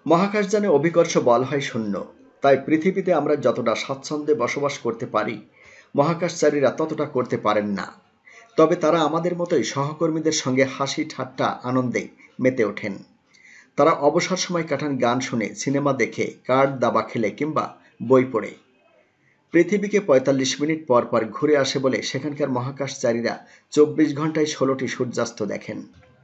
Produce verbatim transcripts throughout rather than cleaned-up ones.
মহাকাশযানে অভিকর্ষ বল হয় শূন্য, তাই পৃথিবীতে আমরা যতটা স্বাচ্ছন্দ্যে বসবাস করতে পারি মহাকাশচারীরা ততটা করতে পারেন না। তবে তারা আমাদের মতোই সহকর্মীদের সঙ্গে হাসি ঠাট্টা আনন্দে মেতে ওঠেন। তারা অবসর সময় কাটান গান শুনে, সিনেমা দেখে, কার্ড দাবা খেলে কিংবা বই পড়ে। পৃথিবীকে পঁয়তাল্লিশ মিনিট পর পর ঘুরে আসে বলে সেখানকার মহাকাশচারীরা চব্বিশ ঘন্টায় ষোলোটি সূর্যাস্ত দেখেন।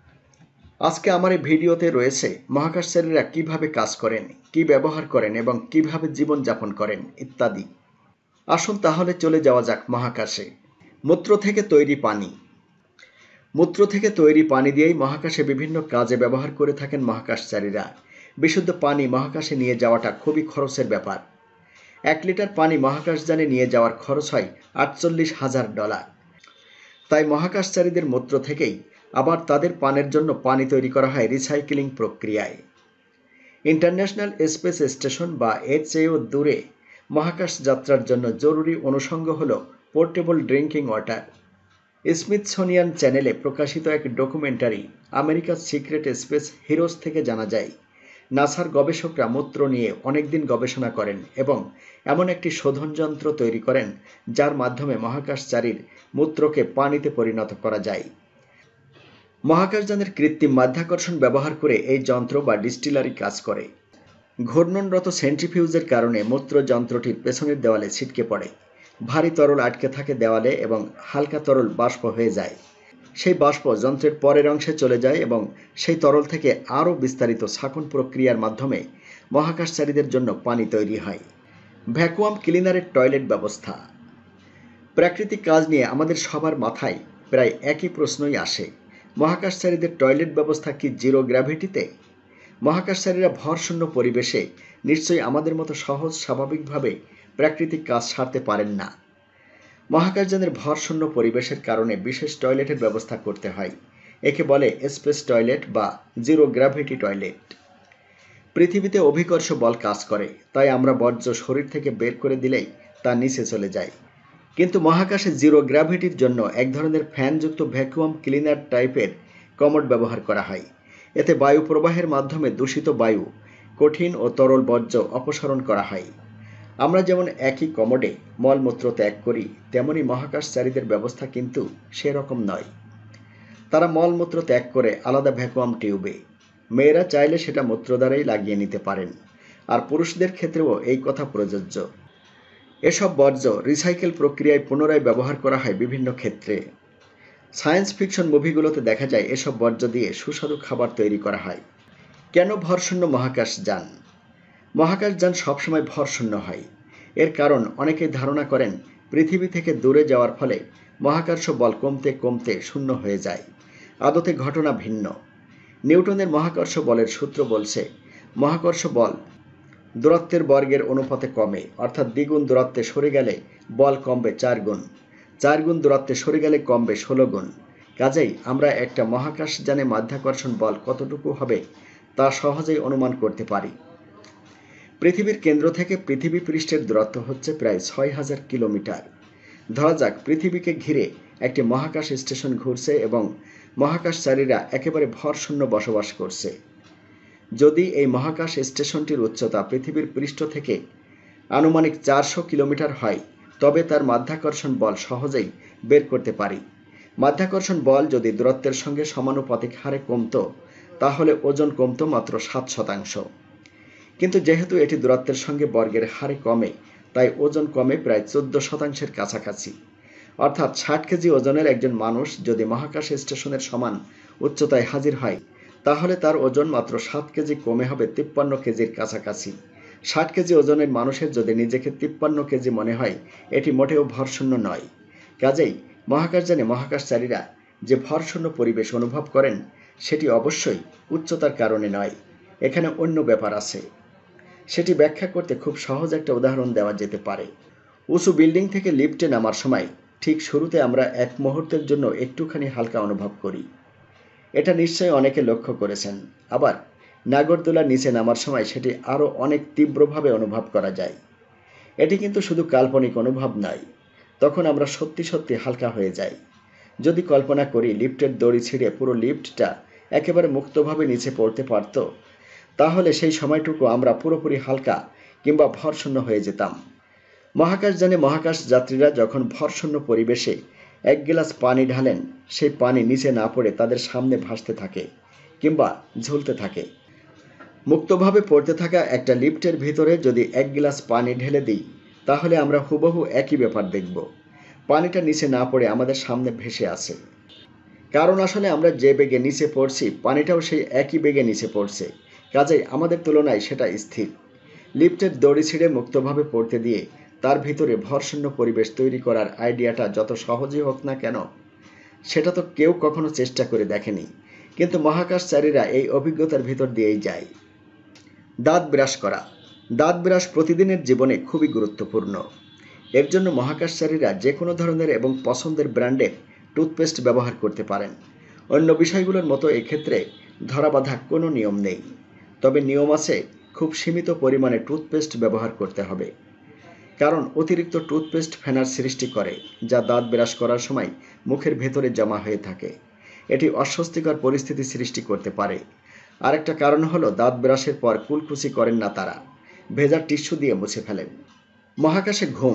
আজকে আমার এই ভিডিওতে রয়েছে মহাকাশচারীরা কিভাবে কাজ করেন, কি ব্যবহার করেন এবং কিভাবে জীবনযাপন করেন ইত্যাদি। আসুন তাহলে চলে যাওয়া যাক মহাকাশে। মূত্র থেকে তৈরি পানি। মূত্র থেকে তৈরি পানি দিয়েই মহাকাশে বিভিন্ন কাজে ব্যবহার করে থাকেন মহাকাশচারীরা। বিশুদ্ধ পানি মহাকাশে নিয়ে যাওয়াটা খুবই খরচের ব্যাপার। এক লিটার পানি মহাকাশযানে নিয়ে যাওয়ার খরচ হয় আটচল্লিশ হাজার ডলার। তাই মহাকাশচারীদের মূত্র থেকেই আবার তাদের পানের জন্য পানি তৈরি করা হয় রিসাইক্লিং প্রক্রিয়ায়। ইন্টারন্যাশনাল স্পেস স্টেশন বা এর চেয়েও দূরে মহাকাশ যাত্রার জন্য জরুরি অনুষঙ্গ হল পোর্টেবল ড্রিঙ্কিং ওয়াটার। স্মিথসোনিয়ান চ্যানেলে প্রকাশিত এক ডকুমেন্টারি আমেরিকার সিক্রেট স্পেস হিরোজ থেকে জানা যায়, নাসার গবেষকরা মূত্র নিয়ে অনেকদিন গবেষণা করেন এবং এমন একটি শোধন যন্ত্র তৈরি করেন যার মাধ্যমে মহাকাশচারীর মূত্রকে পানিতে পরিণত করা যায়। মহাকাশযানের কৃত্রিম মাধ্যাকর্ষণ ব্যবহার করে এই যন্ত্র বা ডিস্টিলারি কাজ করে। ঘূর্ণনরত সেন্ট্রিফিউজের কারণে মূত্র যন্ত্রটির পেছনের দেওয়ালে ছিটকে পড়ে। ভারী তরল আটকে থাকে দেওয়ালে এবং হালকা তরল বাষ্প হয়ে যায়। সেই বাষ্প যন্ত্রের পরের অংশে চলে যায় এবং সেই তরল থেকে আরও বিস্তারিত শাসন প্রক্রিয়ার মাধ্যমে মহাকাশচারীদের জন্য পানি তৈরি হয়। ভ্যাকুয়াম ক্লিনারের টয়লেট ব্যবস্থা। প্রাকৃতিক কাজ নিয়ে আমাদের সবার মাথায় প্রায় একই প্রশ্নই আসে, মহাকাশচারীদের টয়লেট ব্যবস্থা কি জিরো গ্র্যাভিটিতে? মহাকাশচারীরা ভরশূন্য পরিবেশে নিশ্চয়ই আমাদের মতো সহজ স্বাভাবিকভাবে প্রাকৃতিক কাজ সারতে পারেন না। মহাকাশযানের ভরশূন্য পরিবেশের কারণে বিশেষ টয়লেটের ব্যবস্থা করতে হয়। একে বলে স্পেস টয়লেট বা জিরো গ্র্যাভিটি টয়লেট। পৃথিবীতে অভিকর্ষ বল কাজ করে, তাই আমরা বর্জ্য শরীর থেকে বের করে দিলেই তা নিচে চলে যায়। কিন্তু মহাকাশে জিরো গ্র্যাভিটির জন্য এক ধরনের ফ্যানযুক্ত ভ্যাকুয়াম ক্লিনার টাইপের কমোড ব্যবহার করা হয়। এতে বায়ু প্রবাহের মাধ্যমে দূষিত বায়ু, কঠিন ও তরল বর্জ্য অপসারণ করা হয়। আমরা যেমন একই কমোডে মলমূত্র ত্যাগ করি, তেমনি মহাকাশচারীদের ব্যবস্থা কিন্তু সেরকম নয়। তারা মলমূত্র ত্যাগ করে আলাদা ভ্যাকুয়াম টিউবে। মেয়েরা চাইলে সেটা মূত্রদ্বারাই লাগিয়ে নিতে পারেন, আর পুরুষদের ক্ষেত্রেও এই কথা প্রযোজ্য। এসব বর্জ্য রিসাইকেল প্রক্রিয়ায় পুনরায় ব্যবহার করা হয় বিভিন্ন ক্ষেত্রে। সায়েন্স ফিকশন মুভিগুলোতে দেখা যায় এসব বর্জ্য দিয়ে সুস্বাদু খাবার তৈরি করা হয়। কেন ভরশূন্য মহাকাশযান? মহাকাশযান সবসময় ভরশূন্য হয়। এর কারণ অনেকেই ধারণা করেন পৃথিবী থেকে দূরে যাওয়ার ফলে মহাকর্ষ বল কমতে কমতে শূন্য হয়ে যায়। আদতে ঘটনা ভিন্ন। নিউটনের মহাকর্ষ বলের সূত্র বলছে, মহাকর্ষ বল দূরত্বের বর্গের অনুপাতে কমে, অর্থাৎ দ্বিগুণ দূরত্বে সরে গেলে বল কমবে চার গুণ, চার গুণ দূরত্বে সরে গেলে কমবে ষোলো গুণ। কাজেই আমরা একটা মহাকাশযানে মাধ্যাকর্ষণ বল কতটুকু হবে তা সহজেই অনুমান করতে পারি। পৃথিবীর কেন্দ্র থেকে পৃথিবী পৃষ্ঠের দূরত্ব হচ্ছে প্রায় ছয় হাজার কিলোমিটার। ধরা যাক পৃথিবীকে ঘিরে একটি মহাকাশ স্টেশন ঘুরছে এবং মহাকাশচারীরা একেবারে ভরশূন্য বসবাস করছে। যদি এই মহাকাশ স্টেশনটির উচ্চতা পৃথিবীর পৃষ্ঠ থেকে আনুমানিক চারশো কিলোমিটার হয়, তবে তার মাধ্যাকর্ষণ বল সহজেই বের করতে পারি। মাধ্যাকর্ষণ বল যদি দূরত্বের সঙ্গে সমানুপাতিক হারে কমত, তাহলে ওজন কমত মাত্র সাত শতাংশ। কিন্তু যেহেতু এটি দূরত্বের সঙ্গে বর্গের হারে কমে, তাই ওজন কমে প্রায় চোদ্দ শতাংশের কাছাকাছি। অর্থাৎ ষাট কেজি ওজনের একজন মানুষ যদি মহাকাশ স্টেশনের সমান উচ্চতায় হাজির হয়, তাহলে তার ওজন মাত্র সাত কেজি কমে হবে তিপ্পান্ন কেজির কাছাকাছি। ষাট কেজি ওজনের মানুষের যদি নিজেকে তিপ্পান্ন কেজি মনে হয়, এটি মোটেও ভরশূন্য নয়। কাজেই মহাকাশযানে মহাকাশচারীরা যে ভরশূন্য পরিবেশ অনুভব করেন, সেটি অবশ্যই উচ্চতার কারণে নয়। এখানে অন্য ব্যাপার আছে। সেটি ব্যাখ্যা করতে খুব সহজ একটা উদাহরণ দেওয়া যেতে পারে। উঁচু বিল্ডিং থেকে লিফটে নামার সময় ঠিক শুরুতে আমরা এক মুহূর্তের জন্য একটুখানি হালকা অনুভব করি। এটা নিশ্চয়ই অনেকে লক্ষ্য করেছেন। আবার নাগরদোলার নিচে নামার সময় সেটি আরও অনেক তীব্রভাবে অনুভব করা যায়। এটি কিন্তু শুধু কাল্পনিক অনুভব নয়, তখন আমরা সত্যি সত্যি হালকা হয়ে যাই। যদি কল্পনা করি লিফটের দড়ি ছিঁড়ে পুরো লিফটটা একেবারে মুক্তভাবে নিচে পড়তে পারত, তাহলে সেই সময়টুকু আমরা পুরোপুরি হালকা কিংবা ভরশূন্য হয়ে যেতাম। মহাকাশযানে মহাকাশ যাত্রীরা যখন ভরশূন্য পরিবেশে এক গ্লাস পানি ঢালেন, সেই পানি নিচে না পড়ে তাদের সামনে ভাসতে থাকে কিংবা ঝুলতে থাকে। মুক্তভাবে পড়তে থাকা একটা লিফটের ভিতরে যদি এক গ্লাস পানি ঢেলে দিই, তাহলে আমরা হুবহু একই ব্যাপার দেখব। পানিটা নিচে না পড়ে আমাদের সামনে ভেসে আসে। কারণ আসলে আমরা যে বেগে নিচে পড়ছি, পানিটাও সেই একই বেগে নিচে পড়ছে, কাজেই আমাদের তুলনায় সেটা স্থির। লিফটের দড়ি ছিঁড়ে মুক্তভাবে পড়তে দিয়ে তার ভিতরে ভরশূন্য পরিবেশ তৈরি করার আইডিয়াটা যত সহজই হোক না কেন, সেটা তো কেউ কখনো চেষ্টা করে দেখেনি, কিন্তু মহাকাশচারীরা এই অভিজ্ঞতার ভিতর দিয়েই যায়। দাঁত ব্রাশ করা। দাঁত ব্রাশ প্রতিদিনের জীবনে খুবই গুরুত্বপূর্ণ। এর জন্য মহাকাশচারীরা যে কোনো ধরনের এবং পছন্দের ব্র্যান্ডের টুথপেস্ট ব্যবহার করতে পারেন। অন্য বিষয়গুলোর মতো এক্ষেত্রে ধরাবাঁধা কোনো নিয়ম নেই, তবে নিয়ম আছে খুব সীমিত পরিমাণে টুথপেস্ট ব্যবহার করতে হবে। কারণ অতিরিক্ত টুথপেস্ট ফেনার সৃষ্টি করে, যা দাঁত ব্রাশ করার সময় মুখের ভেতরে জমা হয়ে থাকে। এটি অস্বস্তিকর পরিস্থিতি সৃষ্টি করতে পারে। আরেকটা কারণ হলো দাঁত ব্রাশের পর কুলকুচি করেন না তারা, ভেজা টিস্যু দিয়ে মুছে ফেলেন। মহাকাশে ঘুম।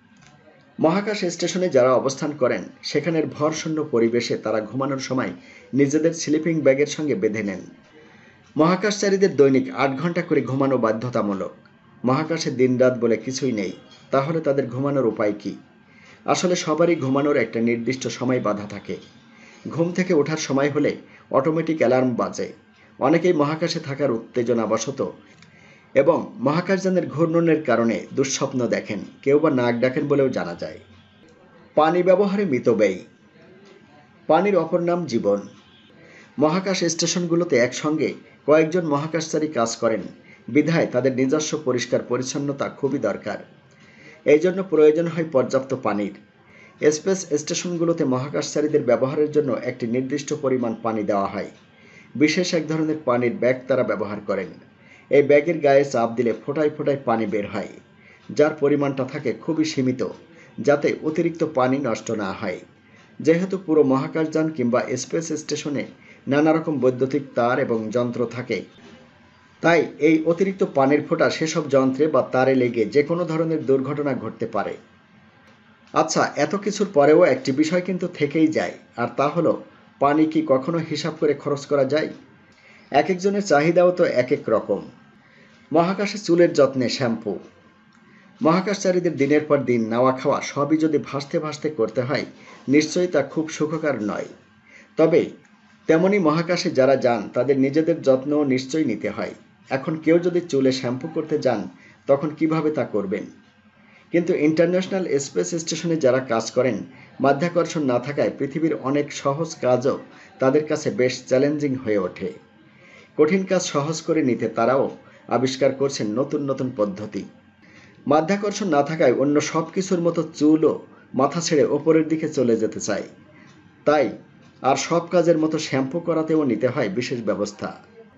মহাকাশ স্টেশনে যারা অবস্থান করেন, সেখানের ভরশূন্য পরিবেশে তারা ঘুমানোর সময় নিজেদের স্লিপিং ব্যাগের সঙ্গে বেঁধে নেন। মহাকাশচারীদের দৈনিক আট ঘন্টা করে ঘুমানো বাধ্যতামূলক। মহাকাশে দিনরাত বলে কিছুই নেই, তাহলে তাদের ঘুমানোর উপায় কি? আসলে সবারই ঘুমানোর একটা নির্দিষ্ট সময় বাঁধা থাকে। ঘুম থেকে ওঠার সময় হলে অটোমেটিক অ্যালার্ম বাজে। অনেকেই মহাকাশে থাকার উত্তেজনাবশত এবং মহাকাশযানের ঘূর্ণনের কারণে দুঃস্বপ্ন দেখেন, কেউ বা নাক ডাকেন বলেও জানা যায়। পানি ব্যবহারে মিতব্যয়ী। পানির অপর নাম জীবন। মহাকাশ স্টেশনগুলোতে একসঙ্গে কয়েকজন মহাকাশচারী কাজ করেন, বিধায় তাদের নিজস্ব পরিষ্কার পরিচ্ছন্নতা খুবই দরকার। এই জন্য প্রয়োজন হয় পর্যাপ্ত পানির। স্পেস স্টেশনগুলোতে মহাকাশচারীদের ব্যবহারের জন্য একটি নির্দিষ্ট পরিমাণ পানি দেওয়া হয়। বিশেষ এক ধরনের পানির ব্যাগ তারা ব্যবহার করেন। এই ব্যাগের গায়ে চাপ দিলে ফোঁটায় ফোঁটায় পানি বের হয়, যার পরিমাণটা থাকে খুবই সীমিত, যাতে অতিরিক্ত পানি নষ্ট না হয়। যেহেতু পুরো মহাকাশযান কিংবা স্পেস স্টেশনে নানা রকম বৈদ্যুতিক তার এবং যন্ত্র থাকে, তাই এই অতিরিক্ত পানির ফোঁটা সেসব যন্ত্রে বা তারে লেগে যে কোনো ধরনের দুর্ঘটনা ঘটতে পারে। আচ্ছা, এত কিছুর পরেও একটি বিষয় কিন্তু থেকেই যায়, আর তা হলো পানি কি কখনো হিসাব করে খরচ করা যায়? এক একজনের চাহিদাও তো এক এক রকম। মহাকাশে চুলের যত্নে শ্যাম্পু। মহাকাশচারীদের দিনের পর দিন নাওয়া খাওয়া সবই যদি ভাসতে ভাসতে করতে হয়, নিশ্চয়ই তা খুব সুখকর নয়। তবে তেমনি মহাকাশে যারা যান, তাদের নিজেদের যত্নও নিশ্চয়ই নিতে হয়। এখন কেউ যদি চুলে শ্যাম্পু করতে যান, তখন কিভাবে তা করবেন? কিন্তু ইন্টারন্যাশনাল স্পেস স্টেশনে যারা কাজ করেন, মাধ্যাকর্ষণ না থাকায় পৃথিবীর অনেক সহজ কাজও তাদের কাছে বেশ চ্যালেঞ্জিং হয়ে ওঠে। কঠিন কাজ সহজ করে নিতে তারাও আবিষ্কার করছেন নতুন নতুন পদ্ধতি। মাধ্যাকর্ষণ না থাকায় অন্য সব কিছুর মতো চুলও মাথা ছেড়ে ওপরের দিকে চলে যেতে চায়, তাই আর সব কাজের মতো শ্যাম্পু করাতেও নিতে হয় বিশেষ ব্যবস্থা।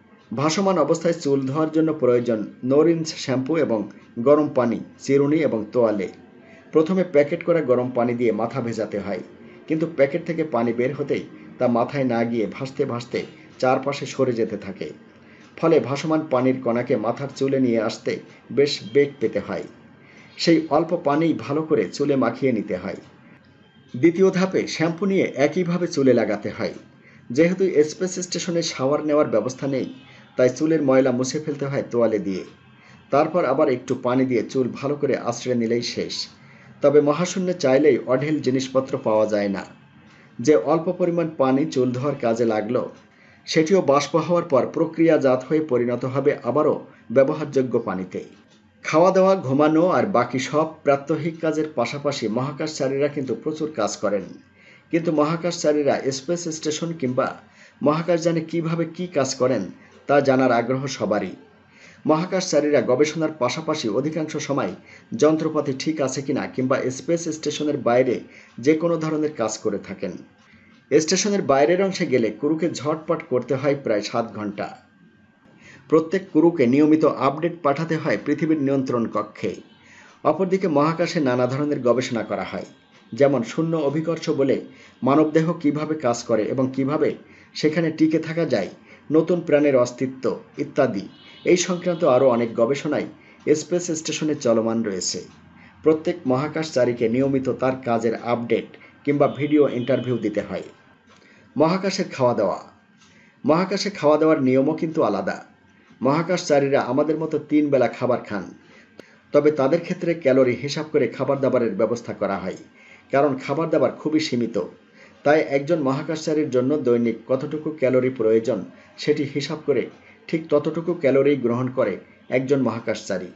ভাসমান অবস্থায় চুল ধোয়ার জন্য প্রয়োজন নো রিন্স শ্যাম্পু এবং গরম পানি, চিরুনি এবং তোয়ালে। প্রথমে প্যাকেট করা গরম পানি দিয়ে মাথা ভেজাতে হয়, কিন্তু প্যাকেট থেকে পানি বের হতেই তা মাথায় না গিয়ে ভাসতে ভাসতে চারপাশে সরে যেতে থাকে। ফলে ভাসমান পানির কণাকে মাথার চুলে নিয়ে আসতে বেশ বেগ পেতে হয়। সেই অল্প পানিই ভালো করে চুলে মাখিয়ে নিতে হয়। দ্বিতীয় ধাপে শ্যাম্পু নিয়ে একইভাবে চুলে লাগাতে হয়। যেহেতু স্পেস স্টেশনে শাওয়ার নেওয়ার ব্যবস্থা নেই, তাই চুলের ময়লা মুছে ফেলতে হয় তোয়ালে দিয়ে। তারপর আবার একটু পানি দিয়ে চুল ভালো করে আঁচড়ে নিলেই শেষ। তবে মহাশূন্যে চাইলেই অঢেল জিনিসপত্র পাওয়া যায় না। যে অল্প পরিমাণ পানি চুল ধোয়ার কাজে লাগলো, সেটিও বাষ্প হওয়ার পর প্রক্রিয়াজাত হয়ে পরিণত হবে আবারও ব্যবহারযোগ্য পানিতে। খাওয়া দাওয়া, ঘুমানো আর বাকি সব প্রাত্যহিক কাজের পাশাপাশি মহাকাশচারীরা কিন্তু প্রচুর কাজ করেন। কিন্তু মহাকাশচারীরা স্পেস স্টেশন কিংবা মহাকাশযানে কিভাবে কি কাজ করেন তা জানার আগ্রহ সবারই। মহাকাশচারীরা গবেষণার পাশাপাশি অধিকাংশ সময় যন্ত্রপাতি ঠিক আছে কিনা কিংবা স্পেস স্টেশনের বাইরে যে কোনো ধরনের কাজ করে থাকেন। স্টেশনের বাইরের অংশে গেলে ক্রুকে ঝটপট করতে হয় প্রায় সাত ঘন্টা। প্রত্যেক ক্রুকে নিয়মিত আপডেট পাঠাতে হয় পৃথিবীর নিয়ন্ত্রণ কক্ষে। অপরদিকে মহাকাশে নানা ধরনের গবেষণা করা হয়, যেমন শূন্য অভিকর্ষ বলে মানবদেহ কিভাবে কাজ করে এবং কিভাবে সেখানে টিকে থাকা যায় নতুন প্রাণের অস্তিত্ব ইত্যাদি এই সংক্রান্ত আরও অনেক গবেষণাই স্পেস স্টেশনে চলমান রয়েছে। প্রত্যেক মহাকাশচারীকে নিয়মিত তার কাজের আপডেট কিংবা ভিডিও ইন্টারভিউ দিতে হয়। মহাকাশের খাওয়া দাওয়া। মহাকাশে খাওয়া দাওয়ার নিয়মও কিন্তু আলাদা। মহাকাশচারীরা আমাদের মতো তিন বেলা খাবার খান, তবে তাদের ক্ষেত্রে ক্যালোরি হিসাব করে খাবার দাবারের ব্যবস্থা করা হয়, কারণ খাবার দাবার খুবই সীমিত। তাই একজন মহাকাশচারীর জন্য দৈনিক কতটুকু ক্যালোরি প্রয়োজন সেটি হিসাব করে ঠিক ততটুকু ক্যালোরি গ্রহণ করে একজন মহাকাশচারী।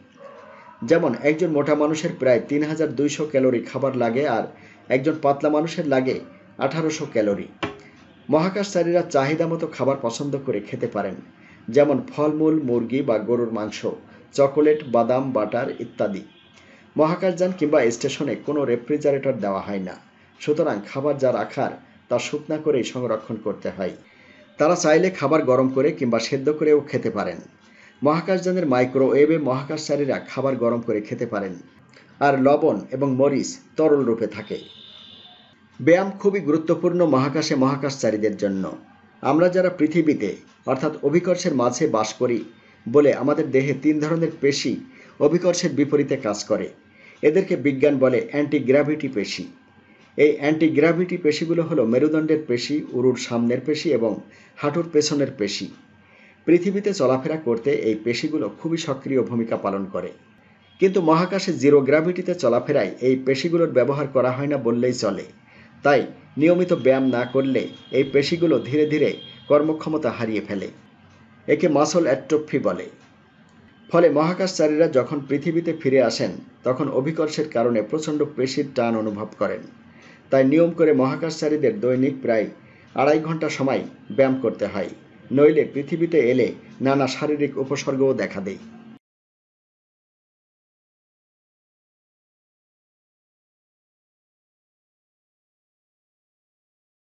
যেমন একজন মোটা মানুষের প্রায় তিন হাজার দুইশো ক্যালোরি খাবার লাগে, আর একজন পাতলা মানুষের লাগে আঠারোশো ক্যালোরি। মহাকাশচারীরা চাহিদা মতো খাবার পছন্দ করে খেতে পারেন, যেমন ফলমূল, মুরগি বা গরুর মাংস, চকোলেট, বাদাম, বাটার ইত্যাদি। মহাকাশযান কিংবা স্টেশনে কোনো রেফ্রিজারেটর দেওয়া হয় না, সুতরাং খাবার যা রাখার তা শুকনা করেই সংরক্ষণ করতে হয়। তারা চাইলে খাবার গরম করে কিংবা সেদ্ধ করেও খেতে পারেন। মহাকাশযানের মাইক্রোওয়েভে মহাকাশচারীরা খাবার গরম করে খেতে পারেন, আর লবণ এবং মরিচ তরল রূপে থাকে। ব্যায়াম খুবই গুরুত্বপূর্ণ মহাকাশে মহাকাশচারীদের জন্য। আমরা যারা পৃথিবীতে অর্থাৎ অভিকর্ষের মাঝে বাস করি বলে আমাদের দেহে তিন ধরনের পেশি অভিকর্ষের বিপরীতে কাজ করে। এদেরকে বিজ্ঞান বলে অ্যান্টিগ্র্যাভিটি পেশি। এই অ্যান্টিগ্র্যাভিটি পেশিগুলো হলো মেরুদণ্ডের পেশি, উরুর সামনের পেশি এবং হাঁটুর পেছনের পেশি। পৃথিবীতে চলাফেরা করতে এই পেশিগুলো খুবই সক্রিয় ভূমিকা পালন করে, কিন্তু মহাকাশে জিরো গ্র্যাভিটিতে চলাফেরায় এই পেশিগুলোর ব্যবহার করা হয় না বললেই চলে। তাই নিয়মিত ব্যায়াম না করলে এই পেশিগুলো ধীরে ধীরে কর্মক্ষমতা হারিয়ে ফেলে। একে মাসল অ্যাট্রফি বলে। ফলে মহাকাশচারীরা যখন পৃথিবীতে ফিরে আসেন তখন অভিকর্ষের কারণে প্রচণ্ড পেশির টান অনুভব করেন। তাই নিয়ম করে মহাকাশচারীদের দৈনিক প্রায় আড়াই ঘন্টা সময় ব্যায়াম করতে হয়, নইলে পৃথিবীতে এলে নানা শারীরিক উপসর্গও দেখা দেয়।